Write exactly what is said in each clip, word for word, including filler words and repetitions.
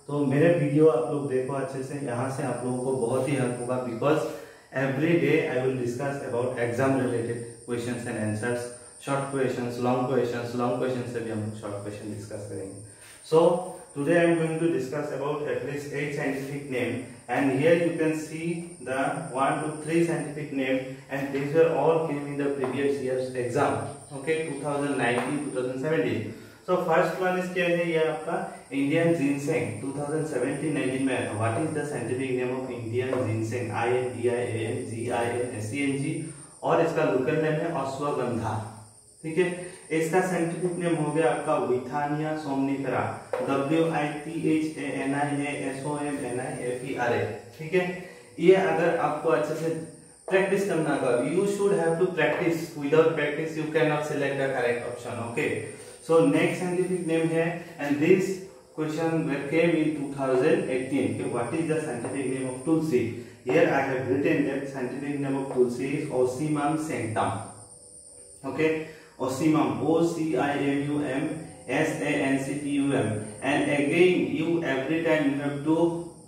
तो मेरे वीडियो आप लोग देखो अच्छे से, यहाँ से आप लोगों को बहुत ही हेल्प होगा, because every day I will discuss about exam related questions and answers, short questions, long questions, long question से भी हम शॉर्ट क्वेश्चन डिस्कस करेंगे. सो today I am going to discuss about at least eight scientific name, and here you can see the one to three scientific name, and these were all came in the previous year's exam. Okay, twenty nineteen twenty seventeen. So first one is क्या है, ये आपका Indian ginseng twenty seventeen nineteen में. What is the scientific name of Indian ginseng? I N D I A N G I N S E N G, और इसका local name है अश्वगंधा. ठीक है, इसका साइंटिफिक नेम हो गया आपका Withania somnifera, W I T H A N I A S O M N I F E R A. ठीक है, ये अगर आपको अच्छे से प्रैक्टिस करना होगा, you should have to practice. Without practice you cannot select the correct option. Okay, so next scientific name है, and this question came in twenty eighteen. Okay, what is the scientific name of Tulsi? Here I have written that scientific name of Tulsi is Ocimum sanctum. Okay, Ocimum, O C I M U M S A N C T U M, and again you every time you have to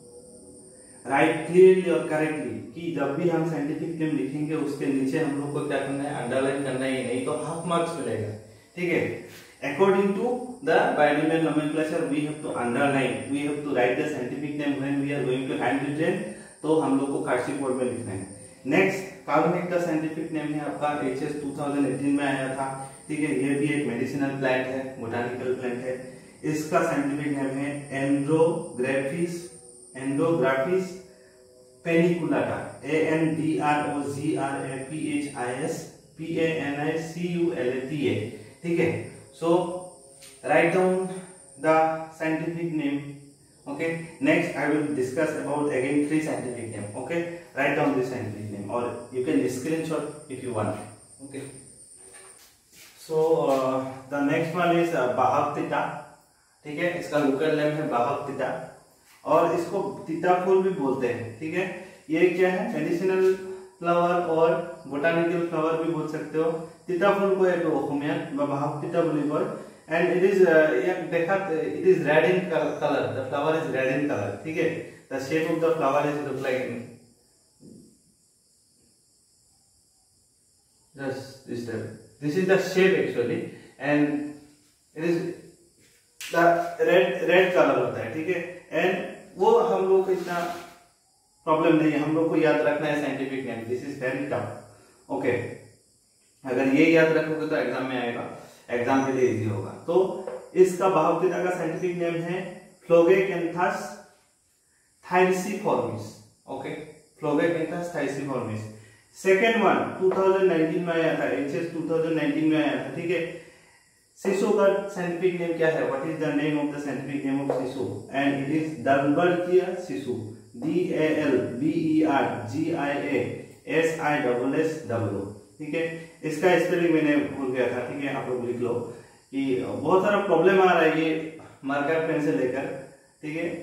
write clearly और correctly कि जब भी हम scientific name लिखेंगे उसके नीचे हम लोग को क्या करना है, अंडरलाइन करना ही, नहीं तो हाफ मार्क्स मिलेगा. ठीक है, according to the binomial nomenclature we have to underline, we have to write the scientific name when we are going to handwritten, तो हम लोग को कार्सिक बोर्ड में लिखना है. नेक्स्ट कार्बोनेट का साइंटिफिक नेम है आपका एच एस ट्वेंटी एटीन में आया था. ठीक है, ये भी एक मेडिसिनल प्लांट है, बोटानिकल प्लांट है. इसका साइंटिफिक नेम है Andrographis Andrographis paniculata, A N D R O G R A P H I S P A N I C U L A T A. ठीक है, so write down the scientific name. Okay, next I will discuss about again three scientific name. Okay, write down this scientific name, or you can screenshot if you want. Okay, so uh, the next one is uh, Bahaptita. ठीक है, इसका local name है Bahaptita, और इसको तीता फूल भी बोलते हैं. ठीक है, ये क्या है, मेडिसिनल फ्लावर और बोटानिकल फ्लावर भी बोल सकते हो. तीता फूल को एक অসমীয়াত বা Bahaptita বুলি কয়. And it is uh, yeah, देखा it is red in color. The flower is red in color. ठीक है, the shape of the flower is look like just this type. This is the shape actually, and it is the red red color होता है. ठीक है, and वो हम लोग को इतना प्रॉब्लम नहीं है, हम लोग को याद रखना है scientific name. This is very tough. Okay, अगर ये याद रखोगे तो एग्जाम में आएगा, एग्जाम के लिए इजी होगा. तो इसका Bahaptita का साइंटिफिक नेम है Phlogacanthus thyrsiformis. Okay, Phlogacanthus thyrsiformis. Second one twenty nineteen में आया था, एचएस ट्वेंटी नाइनटीन में आया था. ठीक है, शिशु का साइंटिफिक नेम क्या है, what is the name of the scientific name of sissoo, and it is Dalbergia sissoo, D A L B E R G I A S I double S W. ठीक है, इसका स्पेलिंग मैंने भूल गया था. ठीक है, आप लोग लिख लो कि बहुत सारा प्रॉब्लम आ रहा है ये मार्कर पेन से लेकर. ठीक है,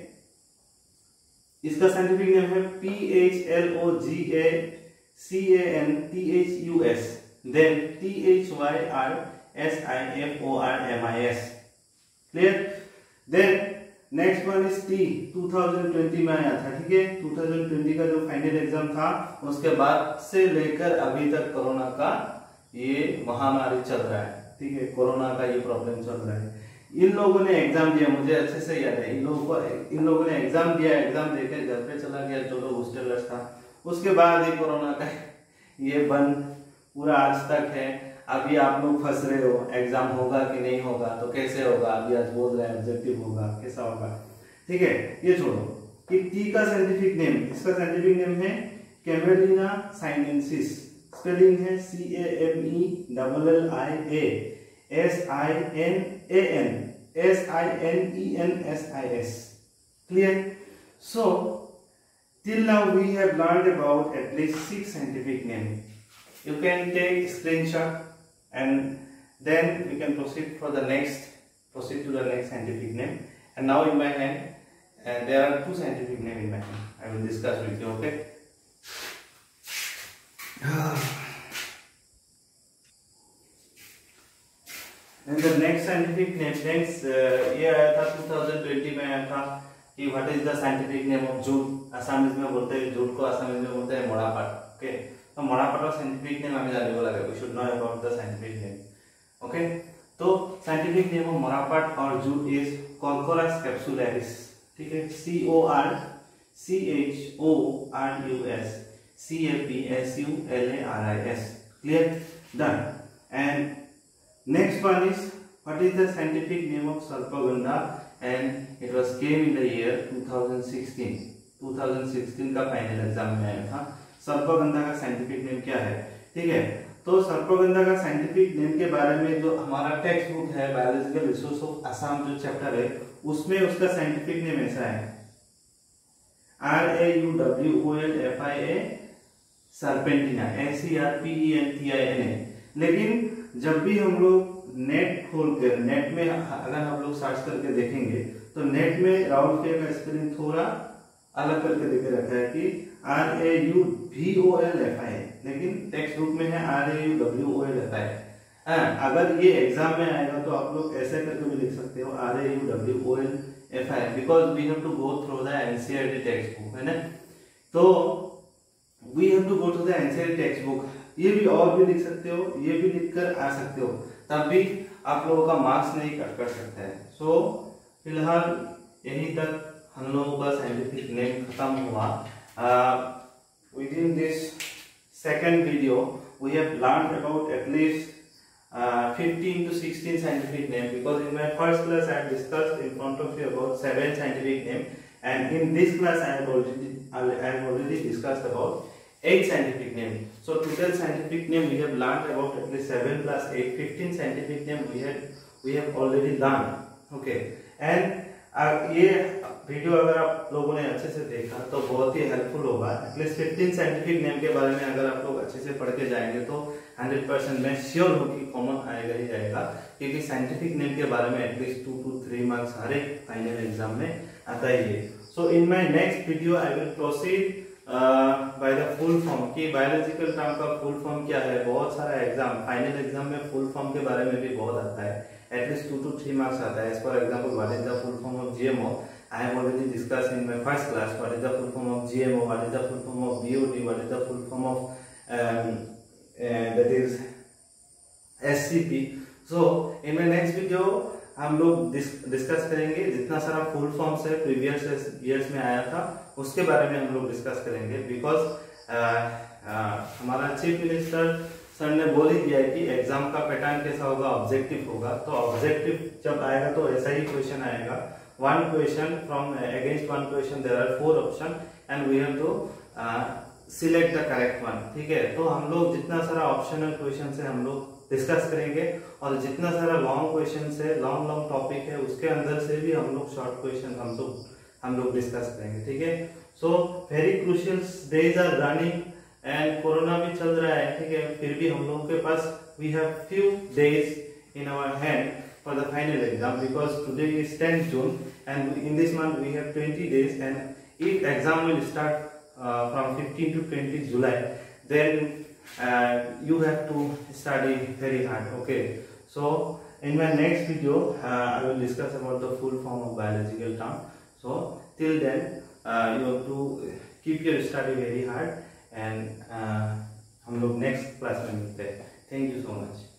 इसका साइंटिफिक नेम है P H L O G A C A N T H U S, then T H Y R S I F O R M I S. Clear? Then next one is tea, twenty twenty में आया था. ठीक है, twenty twenty का जो final exam था उसके बाद से लेकर अभी तक कोरोना का ये महामारी चल रहा है. ठीक है, कोरोना का ये प्रॉब्लम चल रहा है. इन लोगों ने एग्जाम दिया, मुझे अच्छे से याद है, इन लोगों को इन लोगों ने एग्जाम दिया, एग्जाम देकर घर पे चला गया जो लोग हॉस्टलर्स था. उसके बाद ये कोरोना का ये बंद पूरा आज तक है. अभी आप लोग फंस रहे हो, एग्जाम होगा कि नहीं होगा, तो कैसे होगा, अभी आज बोल रहे हैं ऑब्जेक्टिव होगा, कैसा होगा. ठीक है, ये छोड़ो कि टी का साइंटिफिक नेम, इसका साइंटिफिक नेम है कैमेलिना साइनेंसिस. स्पेलिंग है C A M E double L I A S I N A N S I N E N S I S. Clear? So till now we have learned about at least six scientific names. You can take screenshot and then we can proceed for the next proceed to the next scientific name. And now in my hand, and there are two scientific names in my hand. I will discuss with you. Okay. And the next scientific name, next uh, ये आया था twenty twenty में आया था कि what is the scientific name of jute. Assamese में बोलते हैं जूट को, आसामीज में बोलते हैं मोड़ापाट। ओके, तो मोड़ापाट और साइंटिफिक नेम हमें जानने वाला है, we should know about the scientific name. Okay, तो साइंटिफिक नेम ऑफ मोड़ापाट और जूट इज कॉर्कोरस कैप्सुलैरिस। ठीक है, C O R C H O R U S C A P S U L A R I S. Clear, done. And next one is what is the scientific name of sarpagandha, and it was came in the year twenty sixteen। twenty sixteen का final exam में आया था। सर्पगंधा का scientific name क्या है? ठीक है, तो सर्पगंधा का साइंटिफिक नेम के बारे में जो हमारा टेक्स्ट बुक है बायोलॉजिकल रिसोर्स ऑफ असम जो चैप्टर है उसमें उसका साइंटिफिक नेम ऐसा है R A U W O L F I A serpentina, A C R P E N T I N A. लेकिन जब भी हम लोग नेट खोल कर नेट में अगर हम लोग सर्च करके देखेंगे तो नेट में राउल के का स्पेलिंग थोड़ा अलग करके देके रखा है कि R A U V O L F I, लेकिन टेक्स्ट बुक में है R A U W O L F I. अगर ये एग्जाम में आएगा तो आप लोग ऐसे करके भी लिख सकते हो R A U W O L F I, because we have to go through the NCERT text book, है ना। तो we have to go to the NCERT text book. ये भी और भी लिख सकते हो, ये भी लिख कर आ सकते हो, तब भी आप लोगों का मार्क्स नहीं कट कर सकते हैं। सो so, फिलहाल यहीं तक हम लोगों का साइंटिफिक नेम खत्म हुआ। Within this second video we have learn about at least fifteen to sixteen scientific name, because in my first class I have discussed in front of you about seven scientific name, and in this class I have already I have already discussed about eight scientific name. So total scientific name we have learned about at least seven plus eight, fifteen scientific name we had we have already learned. Okay, and uh, ये video अगर आप लोगों ने अच्छे से देखा तो बहुत ही हेल्पफुल होगा। एटलीस्ट फिफ्टीन साइंटिफिक नेम के बारे में अगर आप लोग अच्छे से पढ़ के जाएंगे तो हंड्रेड परसेंट मैं श्योर हूँ कि कॉमन आएगा ही आएगा, क्योंकि साइंटिफिक नेम के बारे में at least two two three marks हर एक फाइनल एग्जाम में आता ही है। So in my next video I will proceed by the full form कि बायोलॉजिकल टर्म का फुल फॉर्म क्या है। बहुत सारा एग्जाम फाइनल एग्जाम में फुल फॉर्म के बारे में भी बहुत आता है, at least two two three marks आता है। As for example what is the full form of GMO, I have already discussed in my first class what is the full form of G M O, what is the full form of B O D, what is the full form of um, uh, that is S C P. So in my next video हम लोग discuss करेंगे जितना सारा full forms है previous years में आया था उसके बारे में हम लोग डिस्कस करेंगे, बिकॉज हमारा चीफ मिनिस्टर सर ने बोल ही दिया है कि एग्जाम का पैटर्न कैसा होगा, ऑब्जेक्टिव होगा। तो ऑब्जेक्टिव जब आएगा तो ऐसा ही क्वेश्चन आएगा, one question from uh, against one question there are four option and we have to uh, select the correct one। ठीक है, तो हम लोग जितना सारा ऑप्शनल क्वेश्चन है हम लोग डिस्कस करेंगे, और जितना सारा लॉन्ग क्वेश्चन है लॉन्ग लॉन्ग टॉपिक है उसके अंदर से भी हम लोग शॉर्ट क्वेश्चन हम लोग हम लोग डिस्कस करेंगे। ठीक है, so very crucial days are running and corona भी चल रहा है। ठीक है, फिर भी हम लोगों के पास we have few days in our hand for the final exam, because today is tenth June and in this month we have twenty days, and if exam will start uh, from fifteen to twenty July, then uh, you have to study very hard. Okay, so in my next video uh, I will discuss about the full form of biological term. So till then uh, you have to keep your study very hard, and uh, हम लोग next class में मिलते हैं। Thank you so much.